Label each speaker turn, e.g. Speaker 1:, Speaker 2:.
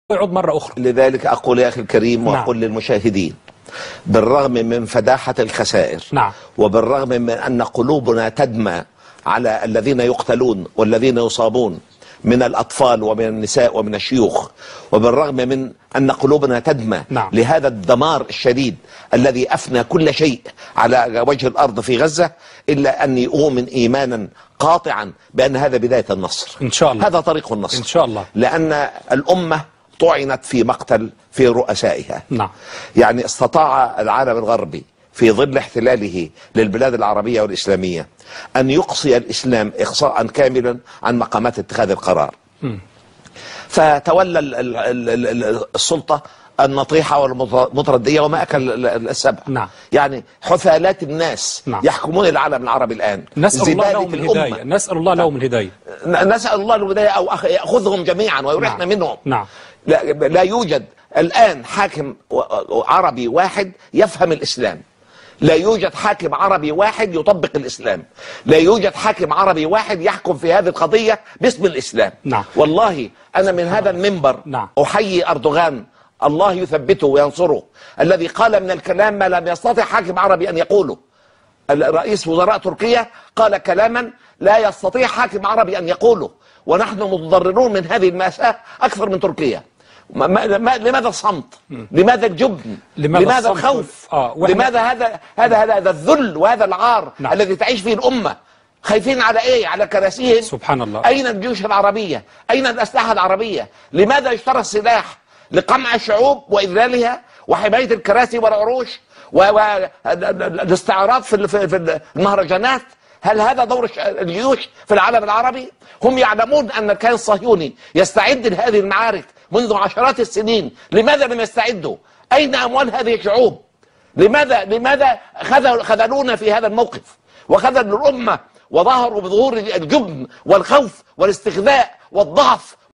Speaker 1: يعود مرة أخرى.
Speaker 2: لذلك أقول يا أخي الكريم وأقول للمشاهدين، بالرغم من فداحة الخسائر وبالرغم من أن قلوبنا تدمى على الذين يقتلون والذين يصابون من الأطفال ومن النساء ومن الشيوخ، وبالرغم من أن قلوبنا تدمى لهذا الدمار الشديد الذي أفنى كل شيء على وجه الأرض في غزة، إلا أني أؤمن إيمانا قاطعا بأن هذا بداية النصر
Speaker 1: إن شاء الله.
Speaker 2: هذا طريق النصر
Speaker 1: إن شاء الله.
Speaker 2: لأن الأمة طعنت في مقتل في رؤسائها. يعني استطاع العالم الغربي في ظل احتلاله للبلاد العربية والإسلامية أن يقصي الإسلام إقصاء كاملا عن مقامات اتخاذ القرار. فتولى السلطة النطيحة والمتردية وما أكل السبع. يعني حثالات الناس يحكمون العالم العربي الآن.
Speaker 1: نسأل الله لهم الهداية. نسأل الله لهم الهداية.
Speaker 2: نسأل الله لهم الهداية، أو يأخذهم جميعا ويريحنا منهم. لا يوجد الآن حاكم عربي واحد يفهم الإسلام، لا يوجد حاكم عربي واحد يطبق الإسلام، لا يوجد حاكم عربي واحد يحكم في هذه القضية باسم الإسلام. والله أنا من هذا المنبر أحيي أردوغان، الله يثبته وينصره، الذي قال من الكلام ما لم يستطع حاكم عربي أن يقوله. رئيس وزراء تركيا قال كلاما لا يستطيع حاكم عربي أن يقوله، ونحن متضررون من هذه المأساة أكثر من تركيا. لماذا الصمت؟ لماذا الجبن؟ لماذا الخوف؟ لماذا هذا الذل وهذا العار الذي تعيش فيه الأمة؟ خايفين على ايه؟ على كراسيهم؟
Speaker 1: سبحان الله.
Speaker 2: أين الجيوش العربية؟ أين الأسلحة العربية؟ لماذا يشترى السلاح؟ لقمع الشعوب وإذلالها وحماية الكراسي والعروش والاستعراض في المهرجانات؟ هل هذا دور الجيوش في العالم العربي؟ هم يعلمون أن الكيان الصهيوني يستعد لهذه المعارك منذ عشرات السنين. لماذا لم يستعدوا؟ أين أموال هذه الشعوب؟ لماذا خذلونا في هذا الموقف وخذلوا الأمة وظهروا بظهور الجبن والخوف والاستخذاء والضعف